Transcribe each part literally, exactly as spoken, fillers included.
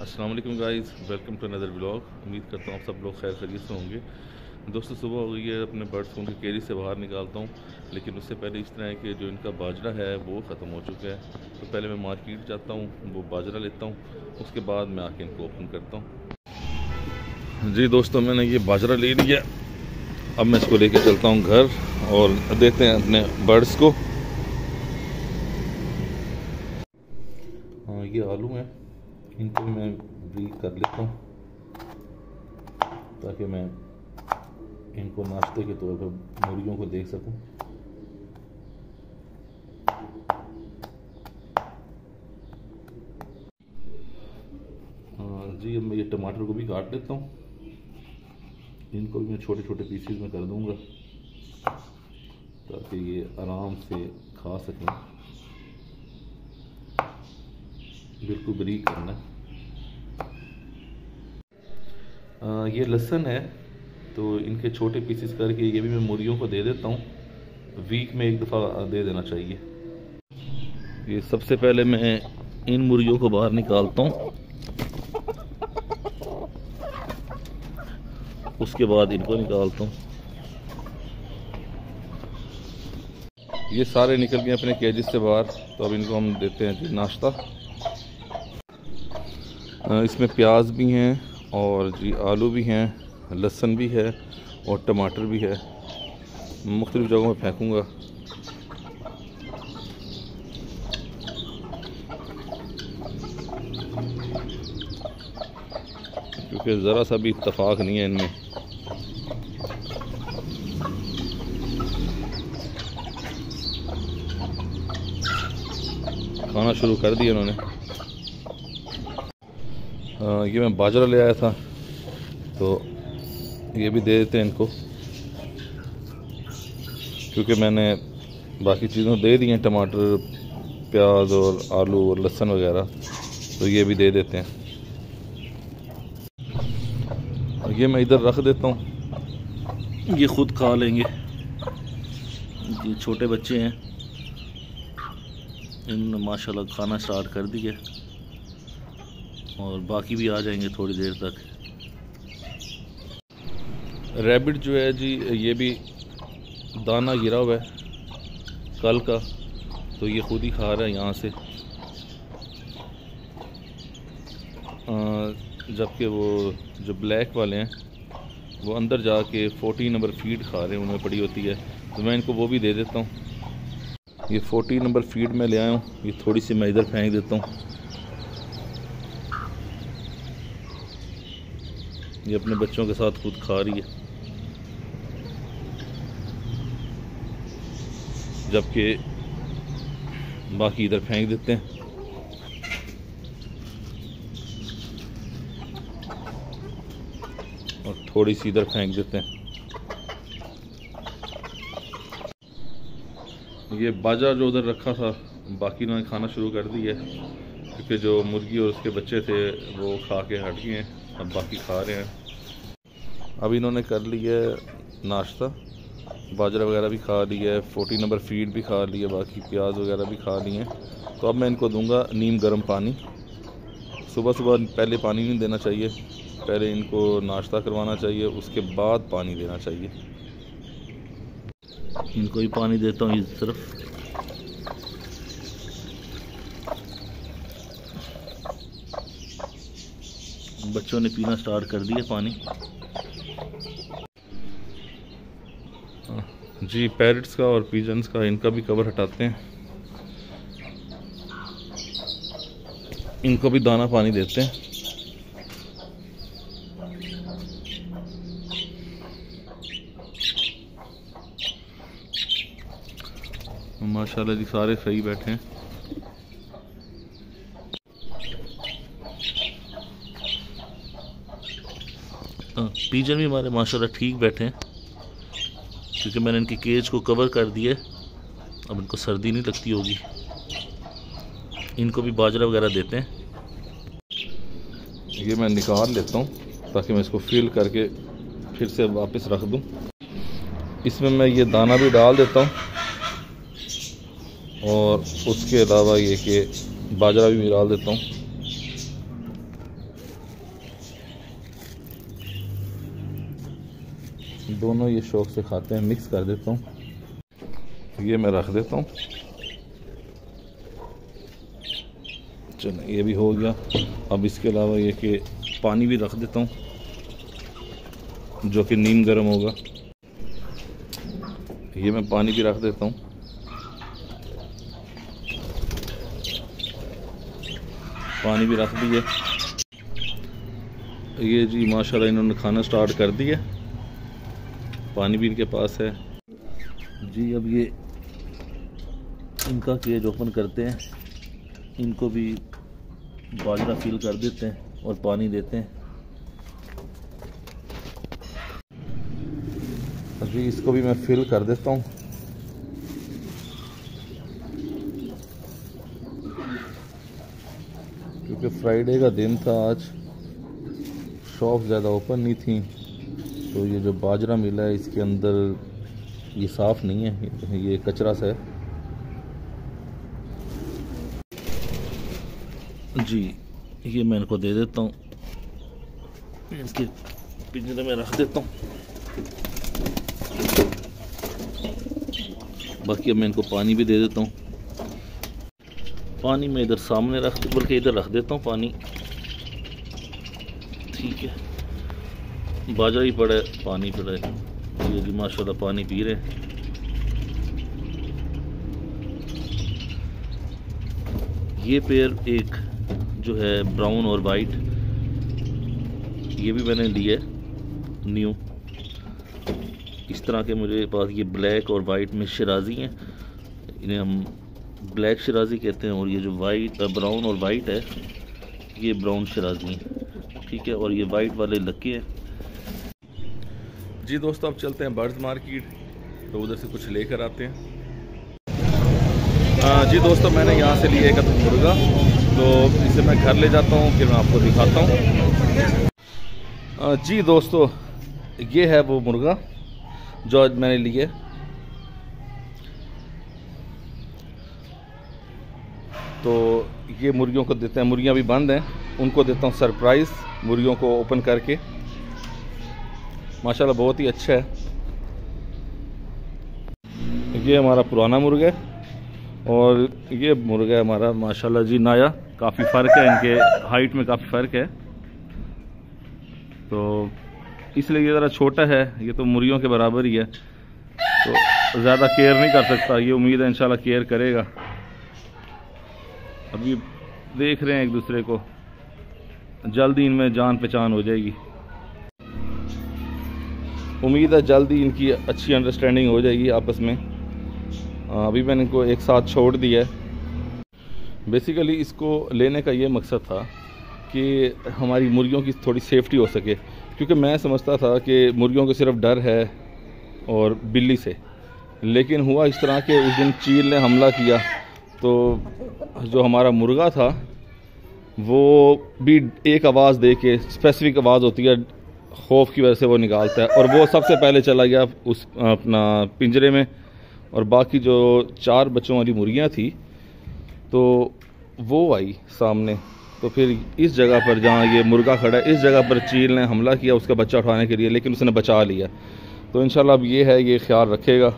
अस्सलाम वालेकुम guys, welcome to another vlog. उम्मीद करता हूँ आप सब लोग खैर खैरियत से होंगे। दोस्तों, सुबह हो गई है, अपने बर्ड्स को उनकी केरी से बाहर निकालता हूँ, लेकिन उससे पहले इस तरह है कि जो इनका बाजरा है वो ख़त्म हो चुका है। तो पहले मैं मार्केट जाता हूँ, वो बाजरा लेता हूँ, उसके बाद मैं आके इनको ओपन करता हूँ। जी दोस्तों, मैंने ये बाजरा ले लिया। अब मैं इसको लेके चलता हूँ घर और देते हैं अपने बर्ड्स को। हाँ, ये आलू हैं, इनको मैं ब्रीक कर लेता हूँ ताकि मैं इनको नाश्ते के तौर पर मुर्गियों को देख सकूँ। जी, अब मैं ये टमाटर को भी काट लेता हूँ। इनको भी मैं छोटे छोटे पीसेस में कर दूँगा ताकि ये आराम से खा सकें। बिल्कुल बारीक करना है। आ, ये लहसुन है, तो इनके छोटे पीसेस करके ये भी मैं मुर्गियों को दे देता हूँ। वीक में एक दफ़ा दे देना चाहिए। ये सबसे पहले मैं इन मुर्गियों को बाहर निकालता हूँ, उसके बाद इनको निकालता हूँ। ये सारे निकल गए अपने केजेस से बाहर, तो अब इनको हम देते हैं जी नाश्ता। इसमें प्याज भी हैं और जी आलू भी हैं, लहसुन भी है और टमाटर भी है। मुख्तलिफ जगहों में फेंकूँगा। क्योंकि ज़रा सा भी इत्तेफाक नहीं है इनमें। खाना शुरू कर दिया इन्होंने। आ, ये मैं बाजरा ले आया था, तो ये भी दे देते हैं इनको, क्योंकि मैंने बाकी चीज़ों दे दी हैं, टमाटर, प्याज और आलू और लहसुन वगैरह, तो ये भी दे देते हैं। और ये मैं इधर रख देता हूँ, ये खुद खा लेंगे। ये छोटे बच्चे हैं, इन्होंने माशाल्लाह खाना स्टार्ट कर दिया और बाकी भी आ जाएंगे थोड़ी देर तक। रैबिट जो है जी, ये भी दाना गिरा हुआ है कल का, तो ये खुद ही खा रहा है यहाँ से। जबकि वो जो ब्लैक वाले हैं वो अंदर जाके फोर्टीन नंबर फीड खा रहे हैं, उनमें पड़ी होती है, तो मैं इनको वो भी दे देता हूँ। ये फोर्टीन नंबर फीड में ले आया हूँ, ये थोड़ी सी मैं इधर फेंक देता हूँ। ये अपने बच्चों के साथ खुद खा रही है, जबकि बाकी इधर फेंक देते हैं। और थोड़ी सी इधर फेंक देते हैं। ये बाजरा जो उधर रखा था, बाकी इन्होंने खाना शुरू कर दिया है, क्योंकि जो मुर्गी और उसके बच्चे थे वो खा के हट गए हैं, अब बाकी खा रहे हैं। अब इन्होंने कर लिया नाश्ता, बाजरा वगैरह भी खा लिया है, फोर्टी नंबर फीड भी खा लिया, बाकी प्याज वगैरह भी खा लिए हैं। तो अब मैं इनको दूंगा नीम गर्म पानी। सुबह सुबह पहले पानी नहीं देना चाहिए, पहले इनको नाश्ता करवाना चाहिए, उसके बाद पानी देना चाहिए। इनको ही पानी देता हूँ इस तरफ। बच्चों ने पीना स्टार्ट कर दिया पानी। जी, पैरट्स का और पिजन्स का, इनका भी कवर हटाते हैं, इनको भी दाना पानी देते हैं। माशाल्लाह जी, सारे सही बैठे हैं। पीजन भी हमारे माशाल्लाह ठीक बैठे हैं, क्योंकि मैंने इनकी केज को कवर कर दिया है, अब इनको सर्दी नहीं लगती होगी। इनको भी बाजरा वगैरह देते हैं। ये मैं निकाल लेता हूँ ताकि मैं इसको फिल करके फिर से वापस रख दूँ। इसमें मैं ये दाना भी डाल देता हूँ और उसके अलावा ये कि बाजरा भी डाल देता हूँ। दोनों ये शौक से खाते हैं। मिक्स कर देता हूँ, ये मैं रख देता हूँ। चलो ये भी हो गया। अब इसके अलावा ये कि पानी भी रख देता हूँ जो कि नीम गर्म होगा। ये मैं पानी भी रख देता हूँ। पानी भी रख दिए। ये जी माशाल्लाह इन्होंने खाना स्टार्ट कर दिया। पानी भी इनके पास है जी। अब ये इनका केज ओपन करते हैं, इनको भी बाजरा फिल कर देते हैं और पानी देते हैं। अभी इसको भी मैं फिल कर देता हूँ। क्योंकि फ्राइडे का दिन था आज, शॉप ज़्यादा ओपन नहीं थी, तो ये जो बाजरा मिला है इसके अंदर ये साफ़ नहीं है, ये कचरा सा है जी। ये मैं इनको दे देता हूँ, इसके पिंजरे में रख देता हूँ। बाकी अब मैं इनको पानी भी दे देता हूँ। पानी मैं इधर सामने रख दे, बल्कि इधर रख देता हूँ पानी। ठीक है, बाजरा ही पड़ा है, पानी पड़ा है। ये जी माशाल्लाह पानी पी रहे हैं। ये पेड़ एक जो है ब्राउन और वाइट, ये भी मैंने लिए न्यू। इस तरह के मेरे पास ये ब्लैक और वाइट में शिराजी हैं, इन्हें हम ब्लैक शिराजी कहते हैं। और ये जो वाइट ब्राउन और वाइट है ये ब्राउन शिराजी हैं, ठीक है। और ये वाइट वाले लक्के हैं जी। दोस्तों अब चलते हैं बर्ड्स मार्केट, तो उधर से कुछ लेकर आते हैं। आ, जी दोस्तों मैंने यहाँ से लिया एक मुर्गा, तो इसे मैं घर ले जाता हूँ, फिर मैं आपको दिखाता हूँ। जी दोस्तों ये है वो मुर्गा जो आज मैंने लिए। तो ये मुर्गियों को देते हैं, मुर्गियाँ भी बंद हैं, उनको देता हूँ सरप्राइज़ मुर्गियों को ओपन करके। माशाल्लाह बहुत ही अच्छा है। ये हमारा पुराना मुर्गा है और ये मुर्गा है हमारा माशाल्लाह जी नया। काफ़ी फ़र्क है, इनके हाइट में काफ़ी फ़र्क है, तो इसलिए ये ज़रा छोटा है। ये तो मुर्गियों के बराबर ही है, तो ज़्यादा केयर नहीं कर सकता। ये उम्मीद है इंशाल्लाह केयर करेगा। अभी देख रहे हैं एक दूसरे को, जल्दी इनमें जान पहचान हो जाएगी। उम्मीद है जल्दी इनकी अच्छी अंडरस्टैंडिंग हो जाएगी आपस में। अभी मैंने इनको एक साथ छोड़ दिया है। बेसिकली इसको लेने का ये मकसद था कि हमारी मुर्गियों की थोड़ी सेफ्टी हो सके, क्योंकि मैं समझता था कि मुर्गियों को सिर्फ डर है और बिल्ली से, लेकिन हुआ इस तरह के उस दिन चील ने हमला किया, तो जो हमारा मुर्गा था वो भी एक आवाज़ दे के, स्पेसिफिक आवाज़ होती है खौफ की वजह से वो निकालता है, और वो सबसे पहले चला गया उस अपना पिंजरे में। और बाकी जो चार बच्चों वाली मुर्गियाँ थी तो वो आई सामने, तो फिर इस जगह पर जहाँ ये मुर्गा खड़ा है इस जगह पर चील ने हमला किया उसका बच्चा उठाने के लिए, लेकिन उसने बचा लिया। तो इंशाल्लाह अब ये है, ये ख्याल रखेगा।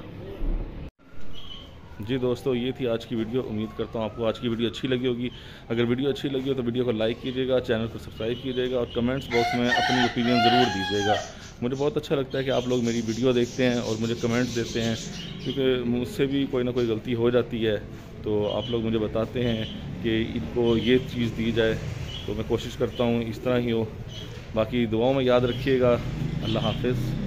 जी दोस्तों ये थी आज की वीडियो। उम्मीद करता हूँ आपको आज की वीडियो अच्छी लगी होगी। अगर वीडियो अच्छी लगी हो तो वीडियो को लाइक कीजिएगा, चैनल को सब्सक्राइब कीजिएगा और कमेंट्स बॉक्स में अपनी ओपिनियन ज़रूर दीजिएगा। मुझे बहुत अच्छा लगता है कि आप लोग मेरी वीडियो देखते हैं और मुझे कमेंट्स देते हैं, क्योंकि मुझसे भी कोई ना कोई गलती हो जाती है, तो आप लोग मुझे बताते हैं कि इनको ये चीज़ दी जाए, तो मैं कोशिश करता हूँ इस तरह ही हो। बाकी दुआओं में याद रखिएगा। अल्लाह हाफ़िज़।